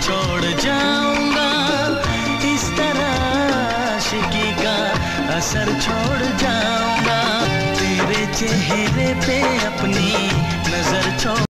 छोड़ जाऊंगा, इस तरह आशिकी का असर छोड़ जाऊंगा। तेरे चेहरे पे अपनी नजर छोड़